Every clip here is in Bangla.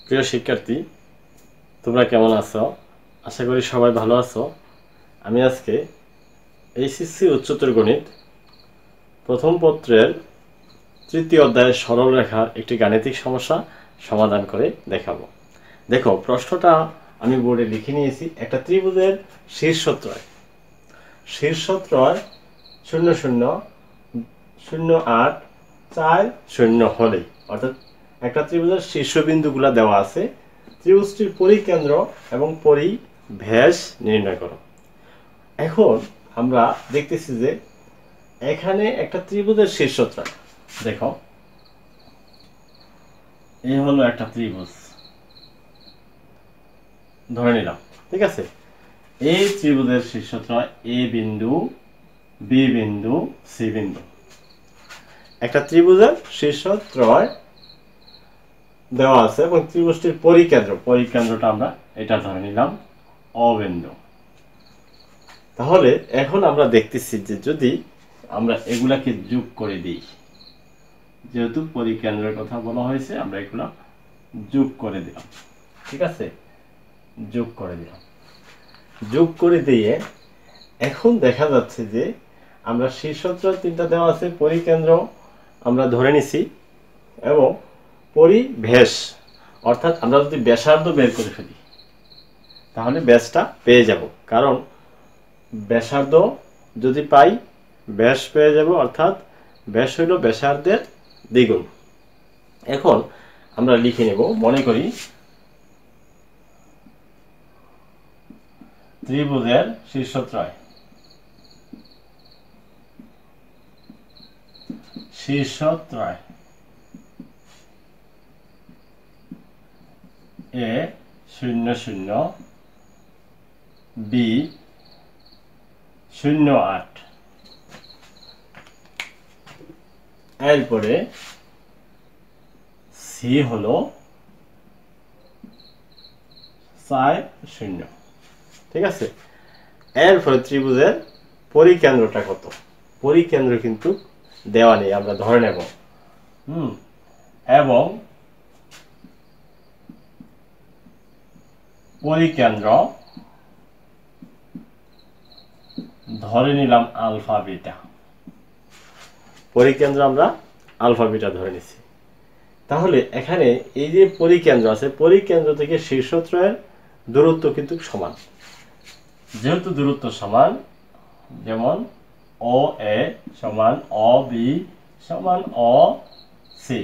প্রিয় শিক্ষার্থী, তোমরা কেমন আছো? আশা করি সবাই ভালো আছো। আমি আজকে এইচএসসি উচ্চতর গণিত প্রথম পত্রের তৃতীয় অধ্যায়ের সরল রেখার একটি গাণিতিক সমস্যা সমাধান করে দেখাবো। দেখো, প্রশ্নটা আমি বোর্ডে লিখে নিয়েছি। একটা ত্রিভুজের শীর্ষত্রয় 000840 হলেই, অর্থাৎ একটা ত্রিভুজের শীর্ষবিন্দুগুলো দেওয়া আছে। ত্রিভুজটির পরিকেন্দ্র এবং পরিব্যাস নির্ণয় করো। এখন আমরা দেখতেছি যে এখানে একটা ত্রিভুজের শীর্ষত্রয়, দেখো এই হলো একটা ত্রিভুজ ধরে নিলাম, ঠিক আছে। এই ত্রিভুজের শীর্ষত্রয় এ বিন্দু, বি বিন্দু, সি বিন্দু। একটা ত্রিভুজের শীর্ষত্রয় দেওয়া আছে এবং ত্রিভুজটির পরিকেন্দ্রটা আমরা এটা ধরে নিলাম অ বিন্দু। তাহলে এখন আমরা দেখতেছি যে যদি আমরা এগুলাকে যোগ করে দিই, যেহেতু পরিকেন্দ্রের কথা বলা হয়েছে, আমরা এগুলা যোগ করে দিলাম, ঠিক আছে। যোগ করে দিয়ে এখন দেখা যাচ্ছে যে আমরা শীর্ষত্রয় তিনটা দেওয়া আছে, পরিকেন্দ্র আমরা ধরে নিছি এবং পরিব্যাস, অর্থাৎ আমরা যদি ব্যাসার্ধ বের করে ফেলি তাহলে ব্যাসটা পেয়ে যাব, কারণ ব্যাসার্ধ যদি পাই ব্যাস পেয়ে যাব, অর্থাৎ ব্যাস হইল ব্যাসার্ধের দ্বিগুণ। এখন আমরা লিখে নেব, মনে করি ত্রিভুজের শীর্ষত্রয় এ 00 বি 08, এরপরে সি হলো 40, ঠিক আছে। এরপরে ত্রিভুজের পরিকেন্দ্রটা কত? পরিকেন্দ্র কিন্তু দেওয়া নেই, আমরা ধরে নেব। এবং পরিকেন্দ্র ধরে নিলাম আলফা বিটা। পরিকেন্দ্র আমরা আলফা বিটা ধরে নিছি। তাহলে এখানে এই যে পরিকেন্দ্র আছে, পরিকেন্দ্র থেকে শীর্ষত্রয়ের দূরত্ব কিন্তু সমান। যেহেতু দূরত্ব সমান, যেমন ও এ সমান অ বি সমান অ সি।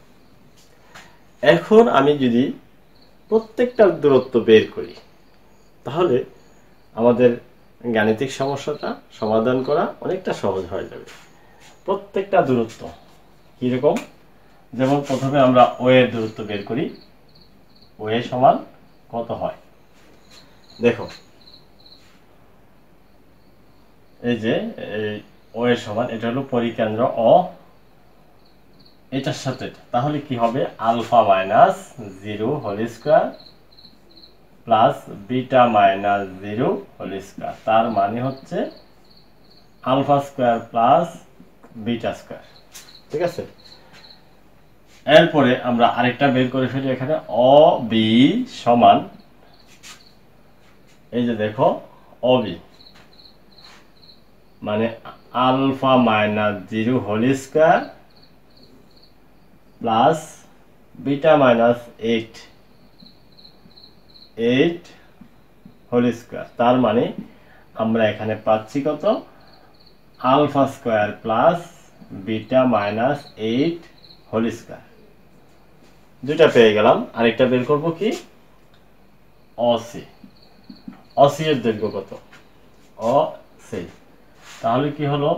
এখন আমি যদি প্রত্যেকটা দূরত্ব বের করি তাহলে আমাদের গাণিতিক সমস্যাটা সমাধান করা অনেকটা সহজ হয়ে যাবে। প্রত্যেকটা দূরত্ব কিরকম? যেমন প্রথমে আমরা ও এর দূরত্ব বের করি। ও এ সমান কত হয় দেখো, এই যে ও এর সমান, এটা হলো পরিকেন্দ্র অ, এটার সাথে তাহলে কি হবে? Alpha minus 0 whole square plus beta minus 0 whole square. তার মানে হচ্ছে alpha square plus beta square, ঠিক আছে। এরপরে আমরা আরেকটা বের করে ফেলি। এখানে অ বি সমান, এই যে দেখো অ বি মানে alpha minus 0 whole square plus beta minus 8 whole square. তার মানে আমরা এখানে পাচ্ছি কত? Alpha square plus beta minus 8 whole square. দুইটা পেয়ে গেলাম। আরেকটা বের করব কি? অসি। অসি এর দৈর্ঘ্য কত? অসি, তাহলে কি হলো?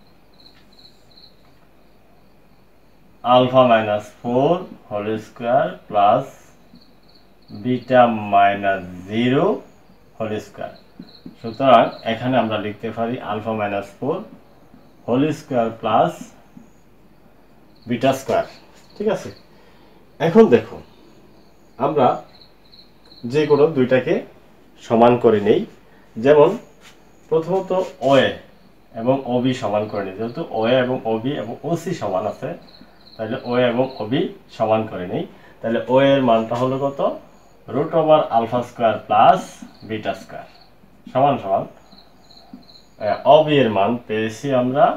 Alpha minus 4 whole square plus beta minus 0 whole square. সুতরাং এখানে আমরা লিখতে পারি alpha minus 4 whole square plus beta square, ঠিক আছে। এখন দেখো, আমরা যে কোনো দুইটাকে সমান করে নেই। যেমন প্রথমত ও এ এবং ও বি সমান করে নিই। যেহেতু ও এ এবং ও বি এবং ও সি সমান আছে, তাহলে ও এ এবং ও বি সমান করে নেই। তাহলে ও এর মানটা হলো কত, root over alpha square plus beta square সমান সমান অ বি এর মান পেয়েছি আমরা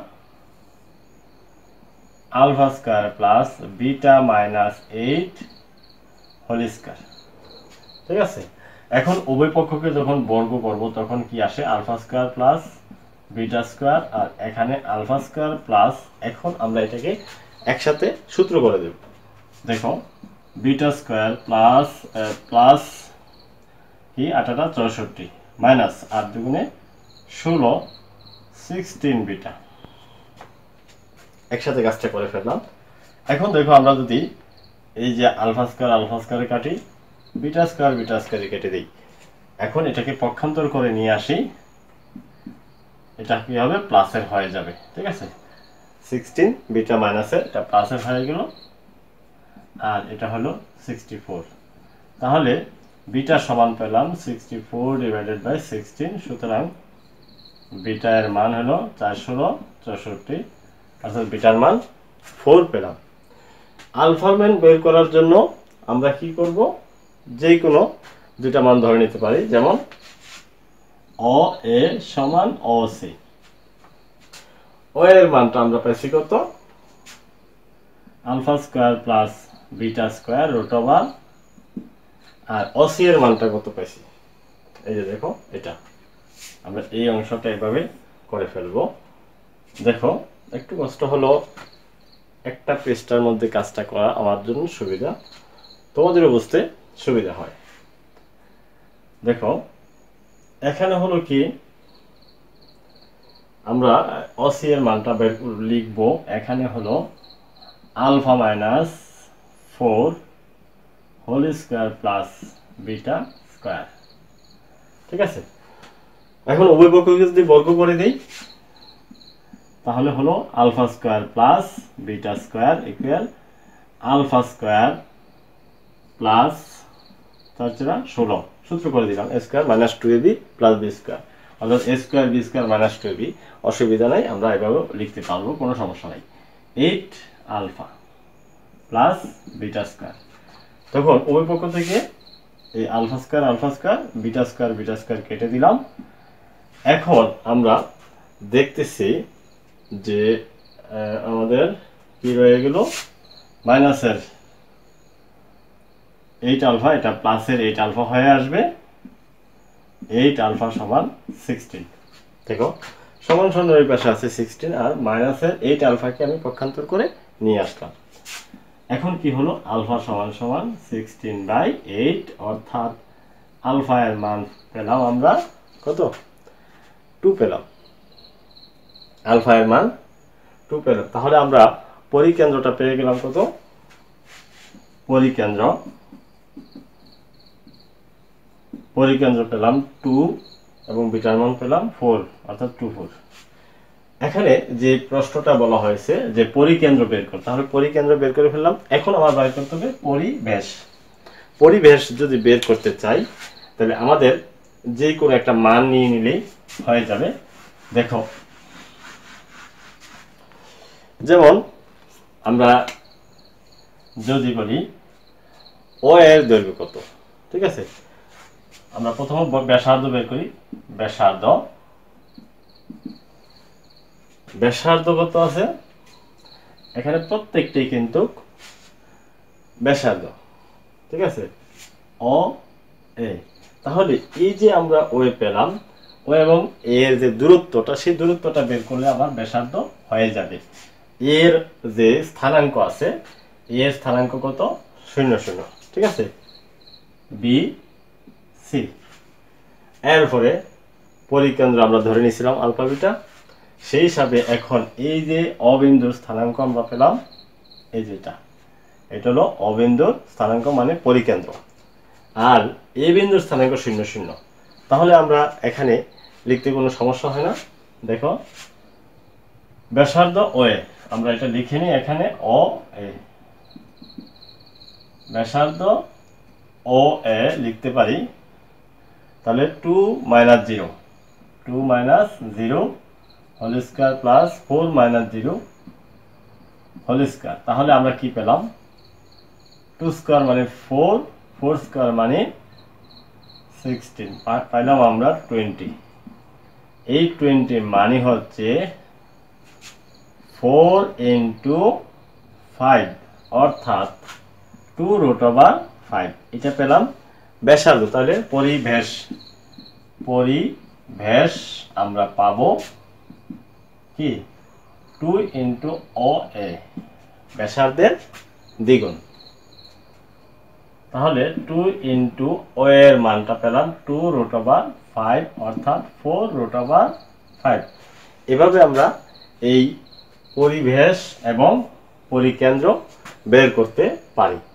alpha square plus beta minus 8 whole square. ঠিক আছে, এখন উভয় পক্ষকে যখন বর্গ করব তখন কি আসে, alpha square plus beta square, আর এখানে আলফা স্কোয়ার প্লাস, এখন আমরা এটাকে একসাথে সূত্র করে দেব। দেখো বিটা স্কোয়ার প্লাস প্লাস কি 8 × 64 মাইনাস 8 দুগুণে 16 16 বিটা, একসাথে কাজটা করে ফেললাম। এখন দেখো আমরা যদি এই যে আলফা স্কোয়ারে কাটি, বিটা স্কোয়ারে কেটে দিই, এখন এটাকে পক্ষান্তর করে নিয়ে আসি, এটা কি হবে, প্লাসের হয়ে যাবে। ঠিক আছে, 16 বিটা মাইনাসের এটা প্লাসের হয়ে গেল, আর এটা হলো 64। তাহলে বিটা সমান পেলাম 64 ডিভাইডেড বাই 16, সুতরাং বিটা এর মান হলো 464, অর্থাৎ বিটার মান 4 পেলাম। আলফার মান বের করার জন্য আমরা কি করব, যে কোনো দুটা মান ধরে নিতে পারি, যেমন অ এ সমান অ সি। ও এর মানটা আমরা পাইছি কত, alpha square plus beta square root over, আর ও সি এর মানটা কত পাইছি, এই যে দেখো এটা আমরা এই অংশটা এভাবে করে ফেলবো। দেখো একটু কষ্ট হলো, একটা পৃষ্ঠার মধ্যে কাজটা করা আমার জন্য সুবিধা, তোমাদেরও বুঝতে সুবিধা হয়। দেখো এখানে হলো কি, আমরা অসি এর মানটা লিখবো, এখানে হলো alpha minus 4 whole square plus beta square. ঠিক আছে, এখন উভয় পক্ষকে যদি বর্গ করে দিই, তাহলে হলো alpha square plus beta square equal alpha square plus 4×16, সূত্র করে দিলাম a square minus 2ab plus b square, অর্থাৎ a square b square minus 2ab। অসুবিধা নাই, আমরা এভাবে লিখতে পারবো, কোনো সমস্যা নাই। 8 আলফা প্লাস বিটা স্কোয়ার, তখন উভয় পক্ষ থেকে এই আলফা স্কোয়ার বিটা স্কোয়ার কেটে দিলাম। এখন আমরা দেখতেছি যে আমাদের কি রয়ে গেল, মাইনাসের 8 আলফা, এটা প্লাসের 8 আলফা হয়ে আসবে, 8 আলফা সমান 16। দেখো সমান সমান ওই পাশে আছে 16, আর মাইনাসের 8 আলফাকে আমি পক্ষান্তর করে নিয়ে আসলাম। এখন কি হলো, আলফা সমান সমান 16/8, অর্থাৎ আলফা এর মান পেলাম আমরা কত, 2 পেলাম, আলফা এর মান 2 পেলাম। তাহলে আমরা পরিকেন্দ্রটা পেয়ে গেলাম কত, পরিকেন্দ্র পেলাম 2 এবং বিটার মান পেলাম 4, অর্থাৎ 2 4। এখানে যে প্রশ্নটা বলা হয়েছে যে পরিকেন্দ্র বের করতে, তাহলে পরিকেন্দ্র বের করে ফেললাম। এখন আমার বের করতে হবে পরিবেশ। পরিবেশ যদি বের করতে চাই, তাহলে আমাদের যে কোনো একটা মান নিয়ে নিলেই হয়ে যাবে। দেখো যেমন আমরা যদি বলি ও এর দৈর্ঘ্য কত, ঠিক আছে, আমরা প্রথমে ব্যাসার্ধ বের করি। ব্যাসার্ধ কত আছে, এখানে প্রত্যেকটাই কিন্তু ব্যাসার্ধ। ঠিক আছে, ও এ, তাহলে এই যে আমরা ও এ পেলাম, ও এবং এর যে দূরত্বটা, সেই দূরত্বটা বের করলে আমার ব্যাসার্ধ হয়ে যাবে। এর যে স্থানাঙ্ক আছে, এর স্থানাঙ্ক কত, 0 0। ঠিক আছে, বি সি। এরপরে পরিকেন্দ্র আমরা ধরে নিয়েছিলাম আলফা বিটা, সেই হিসাবে এখন এই যে অবিন্দুর স্থানাঙ্ক আমরা পেলাম, এই যেটা, এটা হলো অবিন্দুর স্থানাঙ্ক মানে পরিকেন্দ্র, আর এ বিন্দুর স্থানাঙ্ক 0 0। তাহলে আমরা এখানে লিখতে কোনো সমস্যা হয় না। দেখো ব্যাসার্ধ ও এ, আমরা এটা লিখে নিই, এখানে ও এ, ব্যাসার্ধ ও এ লিখতে পারি, তাহলে 2 - 0 whole square plus 4 - 0 whole square. তাহলে আমরা কি পেলাম, 2 স্কয়ার মানে 4, 4 স্কয়ার মানে 16, পাইলাম আমরা 20। এই 20 মানে হচ্ছে 4 ইনটু 5 অর্থাৎ 2√5। এটা পেলাম ব্যাসার্ধ। তাহলে পরিভেশ আমরা পাবো কি 2 ইনটু OA, ব্যাসার্ধের দ্বিগুণ। তাহলে 2 ইনটু ও এর মানটা পেলাম 2√5 অর্থাৎ 4√5। এভাবে আমরা এই পরিভেশ এবং পরিকেন্দ্র বের করতে পারি।